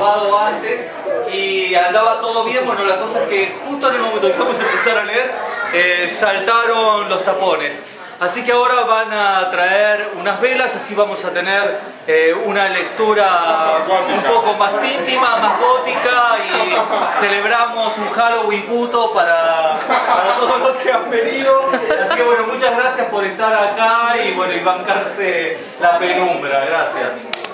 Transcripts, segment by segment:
probado antes y andaba todo bien. Bueno, la cosa es que justo en el momento que vamos a empezar a leer, saltaron los tapones. Así que ahora van a traer unas velas, así vamos a tener una lectura un poco más íntima, más gótica, y celebramos un Halloween puto para todos los que han venido. Así que bueno, muchas gracias por estar acá y bueno, y bancarse la penumbra. Gracias.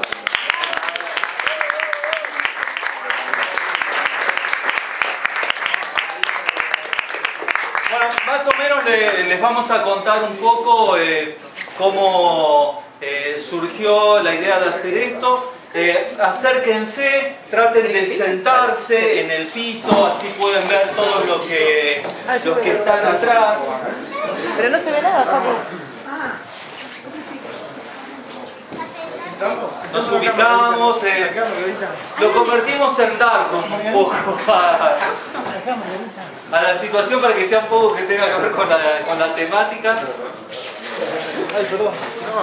Bueno, más o menos les vamos a contar un poco cómo surgió la idea de hacer esto. Acérquense, traten de sentarse en el piso, así pueden ver todos los que están atrás. Pero no se ve nada, Facu. Nos ubicamos, lo convertimos en darnos un poco a la situación para que sea un poco que tenga que ver con la temática. Ay, perdón.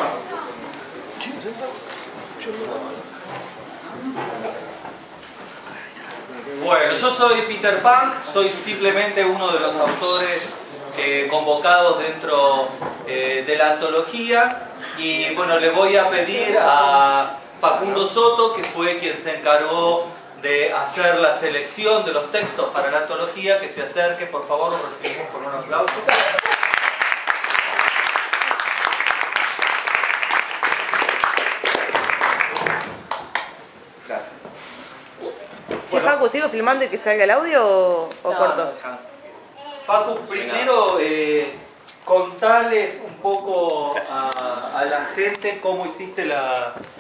Bueno, yo soy Peter Punk, soy simplemente uno de los autores convocados dentro de la antología, y bueno, le voy a pedir a Facundo Soto, que fue quien se encargó de hacer la selección de los textos para la antología, que se acerque, por favor, lo recibimos con un aplauso. Gracias. Che, Facu, ¿sigo filmando y que salga el audio o corto? Facu, primero contales un poco a la gente cómo hiciste la